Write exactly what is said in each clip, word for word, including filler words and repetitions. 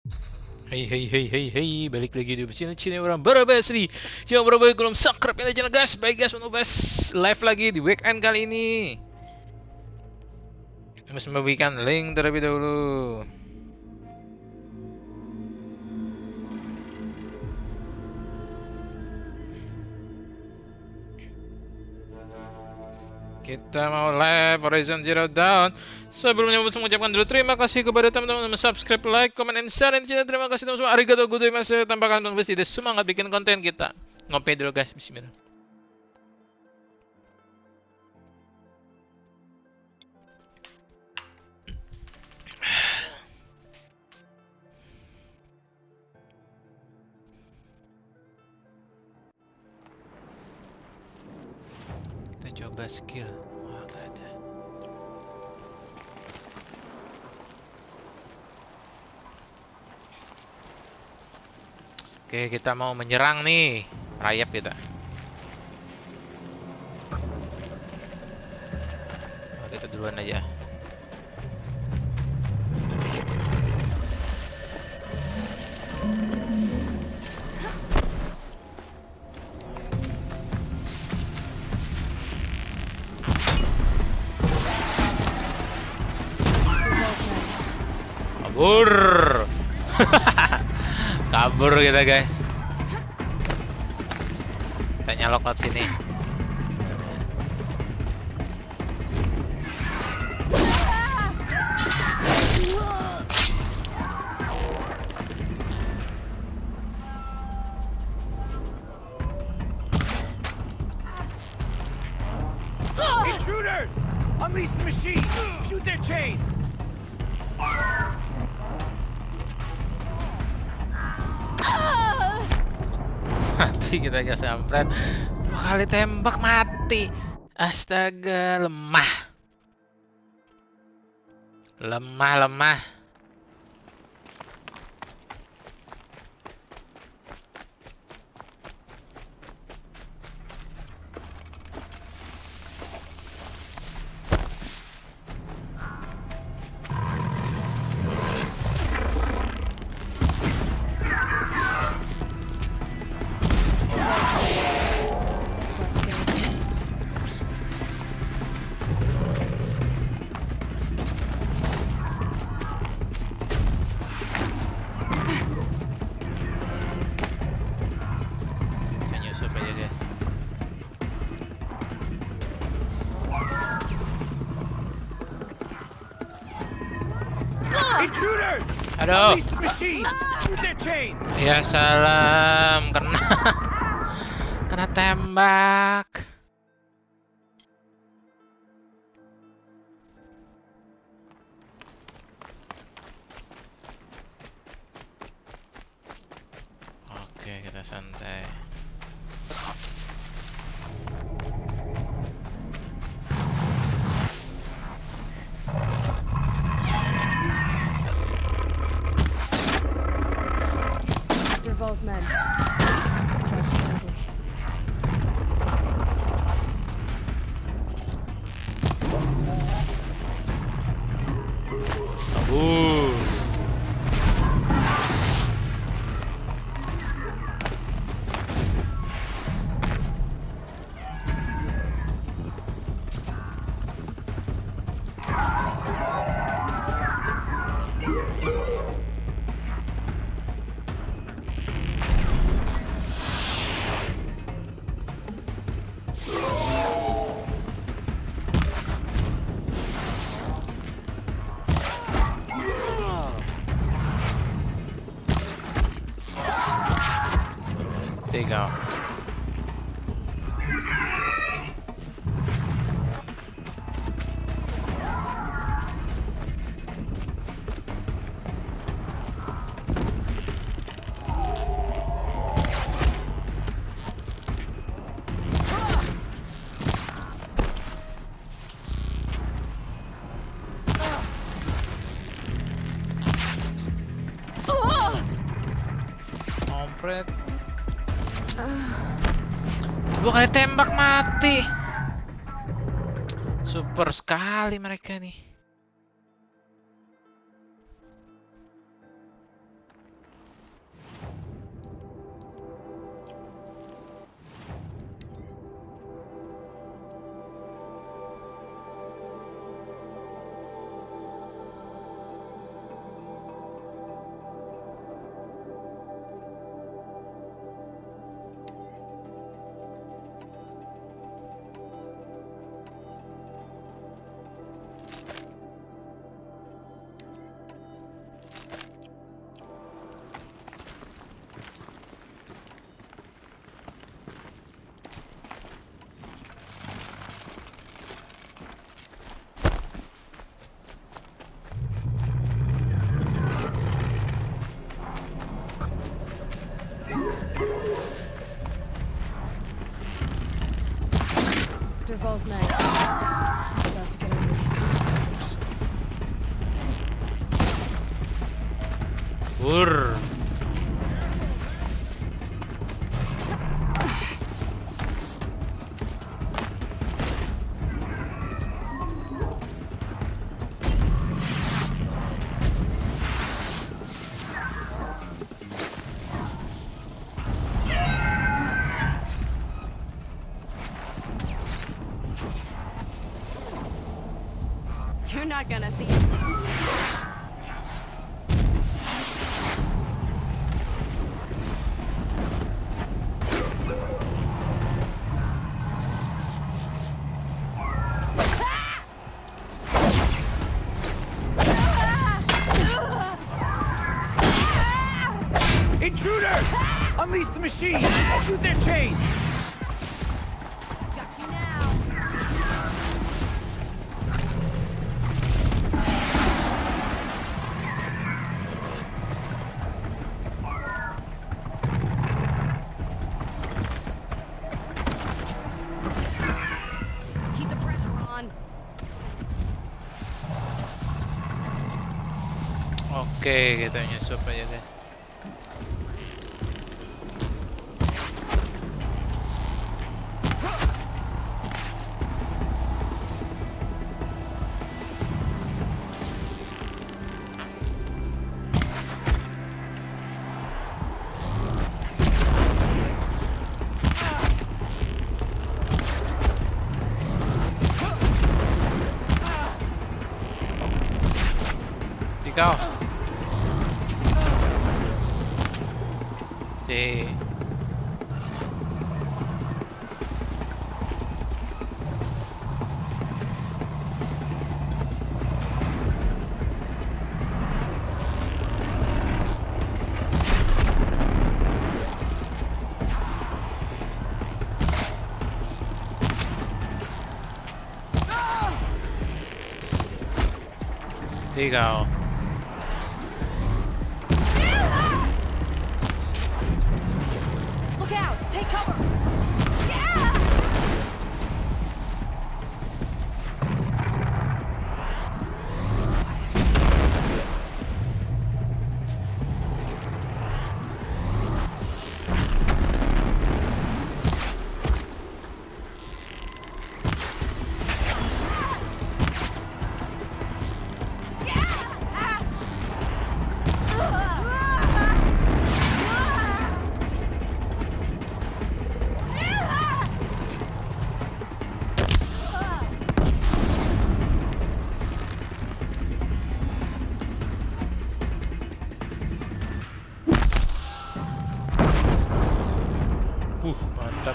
Hey hey hey hey hey, balik lagi di sini Cina orang Barabasri. Yang berapa belum subscribe ya channel guys. Baik guys, untuk bahas live lagi di weekend kali ini. Harus memberikan link terlebih dahulu. Kita mau live Horizon Zero Dawn. Sebelumnya saya mengucapkan dulu terima kasih kepada teman-teman yang subscribe, like, comment, and share ini channel. Terima kasih teman-teman. Arigatou gozaimasu. Tanpa kalian pasti tidak semangat bikin konten kita. Ngopi dulu guys. Bismillah. Kita coba skill. Wah, gak ada. Oke, kita mau menyerang nih. Rayap kita. Oh, kita duluan aja. Kabur. Kabur kita guys. Kita nyalok ke sini. Intruders! Unleash the machine! Shoot their chains! Mati kita guys, sampret. Dua kali tembak mati. Astaga, lemah. Lemah, lemah. Intruders! Aduh. Unleash the machines! Shoot their chains! Ya salam, kena kena tembak. Oke, kita santai. Derval's men. Kabur. Take out. Kompret. Dua kali tembak mati. Super sekali mereka nih. Doctor Volsman. About to get under. Wur. You're not gonna see. Intruders! Unleash the machine! Shoot their chains! Got you now. Keep the pressure on. Oke, kita nyusup aja deh. Ikaw. Si. Ikaw. Look out! Take cover! Uh, mantap.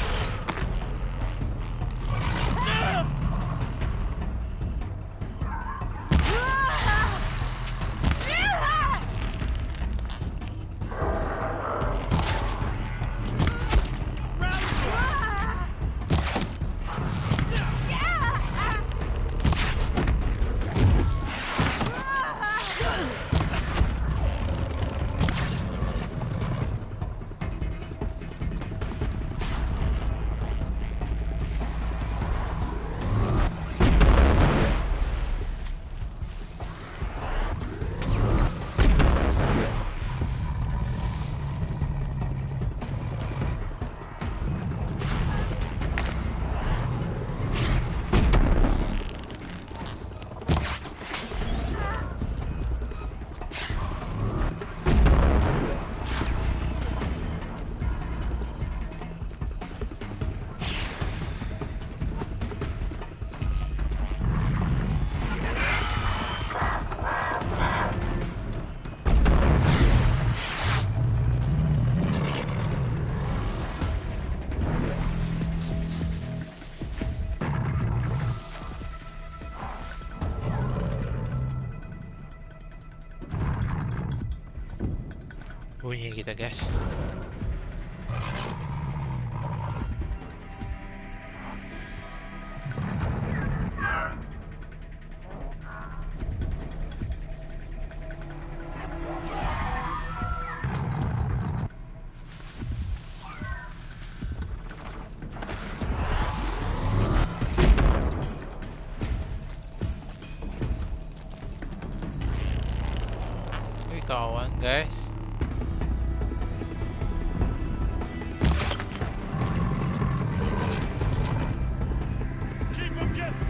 Bunyi kita, guys. ketahuan guys. Keep them guessing.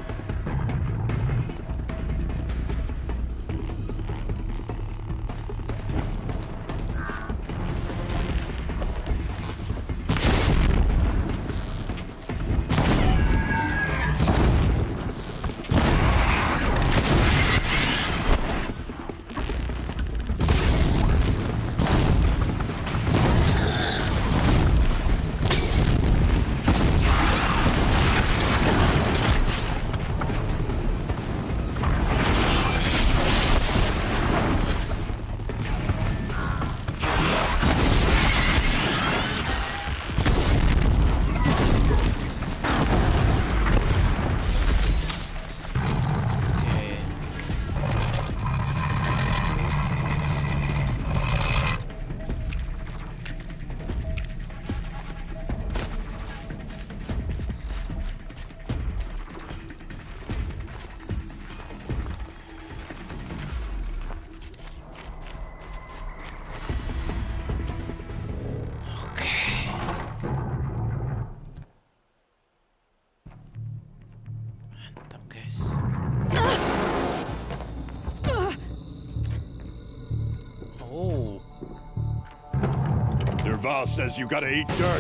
Derval says you gotta eat dirt.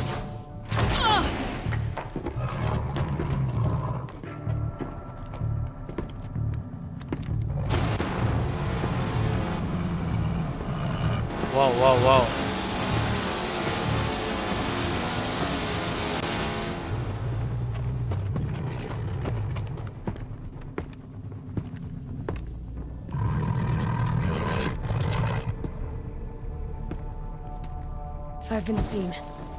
Wow, wow, wow. I've been seen.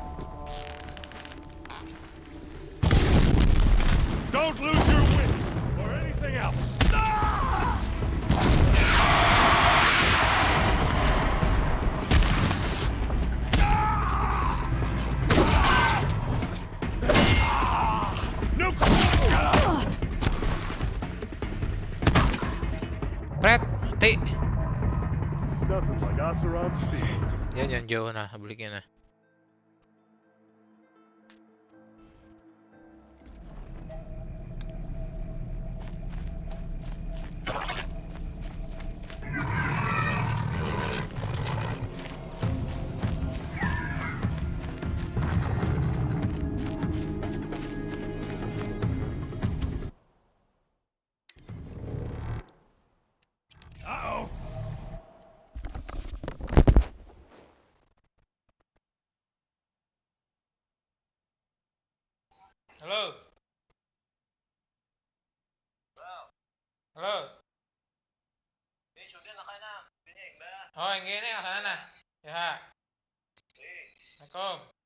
Don't lose your wits or anything else. Pret, mati. Nothing like Oseron steel. Yan, yan, jauh na. Balikin na. Uh-oh. Halo. Halo. Oh, yang gini ke sana. Ya. Assalamualaikum.